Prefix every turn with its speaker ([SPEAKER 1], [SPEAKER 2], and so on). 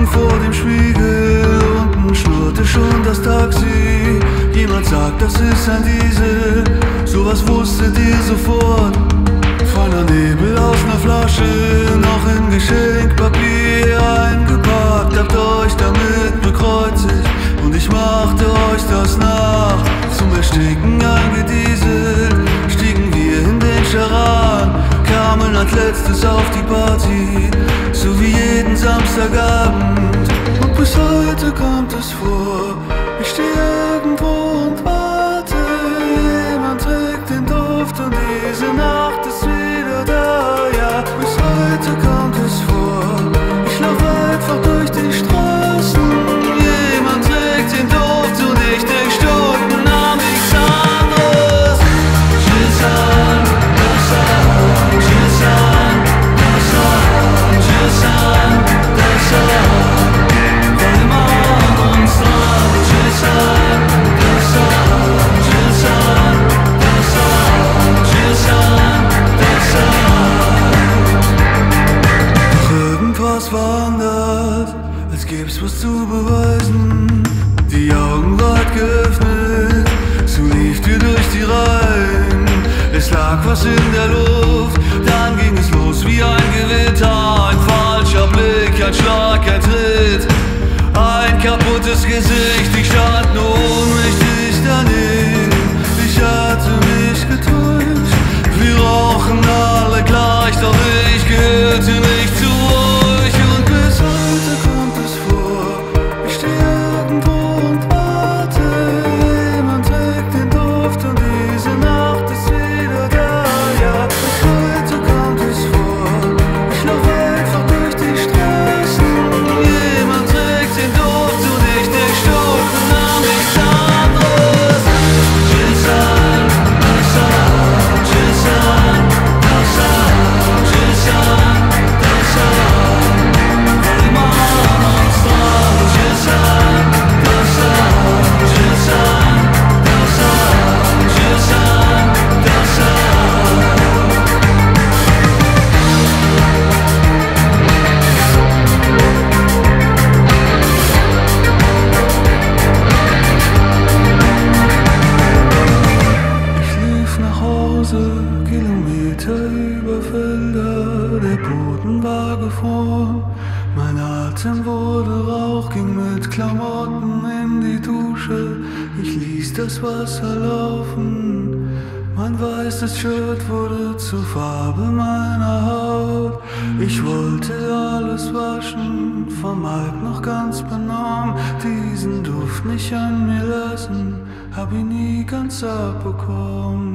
[SPEAKER 1] Augen vor dem Spiegel, unten schnurrte schon das Taxi. Jemand sagt, das ist ein Diesel, sowas wusstet ihr sofort. Feiner Nebel aus ner Flasche, noch in Geschenkpapier eingepackt. Habt euch damit bekreuzigt und ich machte euch das nach. Zum Ersticken eingedieselt, stiegen wir in den Charan, kamen als letztes auf die Party, so wie jeden Samstagabend. Und bis heute kommt es vor, ich steh irgendwo und warte. Jemand trägt den Duft und diese Nacht ist wieder da. Ja, bis heute kommt es vor, ich lauf einfach durch die Straßen. Jemand trägt den Duft und ich denk Stunden an nichts anderes. Tschüssan, tschüssan, tschüssan, tschüssan, tschüssan, weil immer an uns dran. Tschüssan, tschüssan, tschüssan, tschüssan, tschüssan. Doch irgendwas war anders, als gäb's was zu beweisen. Die Augen weit geöffnet, so lieft ihr durch die Reihen. Es lag was in der Luft, dann ging es los wie ein Gewitter. Ein falscher Blick, ein Schlag, ein Tritt, ein kaputtes Gesicht. Ich stand nur ohnmächtig daneben, ich hatte mich getäuscht. Wir rauchen alle gleich, doch ich gehörte nicht zu euch. Und bis heute kommt es vor, ich steh irgendwo und warte. Jemand trägt den Duft und diese Nacht ist wieder da. Ja, bis heute kommt es vor, ich lauf einfach durch die Straßen. Jemand trägt den Duft und ich denk Stunden an nichts anderes. Tschüssan, tschüssan, tschüssan, tschüssan, tschüssan, weil immer an uns dran. Tschüssan, tschüssan, tschüssan, tschüssan, Ich lief nach Hause, Kilometer über Felder, der Boden war gefroren, mein Atem wurde Rauch, ging mit Klamotten in die Dusche, ich ließ das Wasser laufen, mein weißes Shirt wurde zur Farbe meiner Haut. Ich wollte alles waschen, vom Alk noch ganz benommen, diesen Duft nicht an mir lassen, hab ihn nie ganz abbekommen.